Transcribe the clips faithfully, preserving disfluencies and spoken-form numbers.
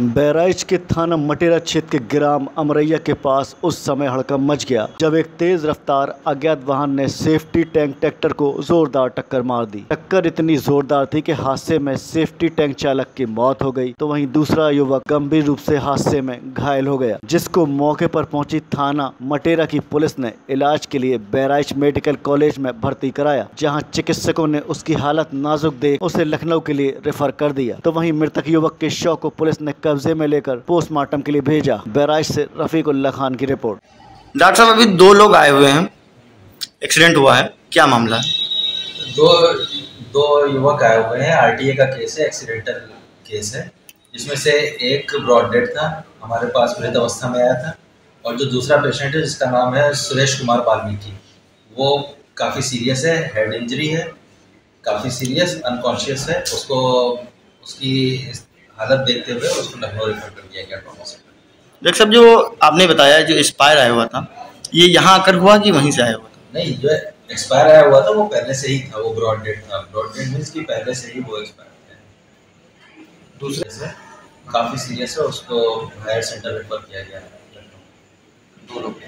बहराइच के थाना मटेरा क्षेत्र के ग्राम अमरैया के पास उस समय हड़कंप मच गया जब एक तेज रफ्तार अज्ञात वाहन ने सेफ्टी टैंक ट्रैक्टर को जोरदार टक्कर मार दी। टक्कर इतनी जोरदार थी कि हादसे में सेफ्टी टैंक चालक की मौत हो गई तो वहीं दूसरा युवक गंभीर रूप से हादसे में घायल हो गया, जिसको मौके पर पहुंची थाना मटेरा की पुलिस ने इलाज के लिए बहराइच मेडिकल कॉलेज में भर्ती कराया, जहाँ चिकित्सकों ने उसकी हालत नाजुक देख उसे लखनऊ के लिए रेफर कर दिया। तो वहीं मृतक युवक के शव को पुलिस ने कब्जे में लेकर पोस्टमार्टम के लिए भेजा। बहराइच से रफीकुल्लाह खान की रिपोर्ट। डॉक्टर साहब, अभी दो लोग आए हुए हैं, एक्सीडेंट हुआ है, क्या मामला है? दो दो युवक आए हुए हैं, आरटीए का केस है, एक्सीडेंटल केस है, जिसमें से एक ब्रॉड डेड था, हमारे पास मृत अवस्था में आया था, और जो दूसरा पेशेंट है जिसका नाम है सुरेश कुमार वाल्मीकि, वो काफ़ी सीरियस है, हेड इंजरी है, काफ़ी सीरियस, अनकॉन्शियस है। उसको उसकी हालत देखते हुए उसको लखनऊ रेफर कर दिया गया ट्रॉमा सेंटर। डॉक्टर साहब, जो आपने बताया जो एक्सपायर आया हुआ था, ये यहाँ आकर हुआ कि वहीं से आया हुआ था? नहीं, जो एक्सपायर आया हुआ था वो पहले से ही था, वो ब्रॉड डेड था। ब्रॉड डेड मीन्स कि पहले से ही वो एक्सपायर है। दूसरे से काफ़ी सीरियस है, उसको हायर सेंटर रेफर किया गया है। दो लोग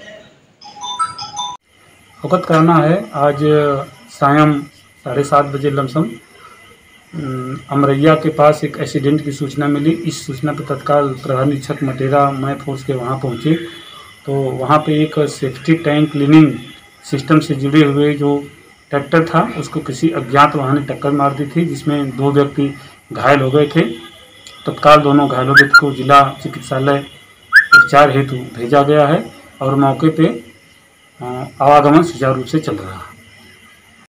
अवगत कराना है। आज सायं साढ़े सात बजे लमसम अमरैया के पास एक एक्सीडेंट की सूचना मिली। इस सूचना पर तत्काल प्रधान निरीक्षक मटेरा मैं फोर्स के वहाँ पहुँचे तो वहाँ पे एक सेफ्टी टैंक क्लीनिंग सिस्टम से जुड़े हुए जो ट्रैक्टर था उसको किसी अज्ञात वाहन ने टक्कर मार दी थी, जिसमें दो व्यक्ति घायल हो गए थे। तत्काल दोनों घायलों व्यक्ति को जिला चिकित्सालय उपचार हेतु भेजा गया है और मौके पे आवागमन सुचारू रूप से चल रहा है।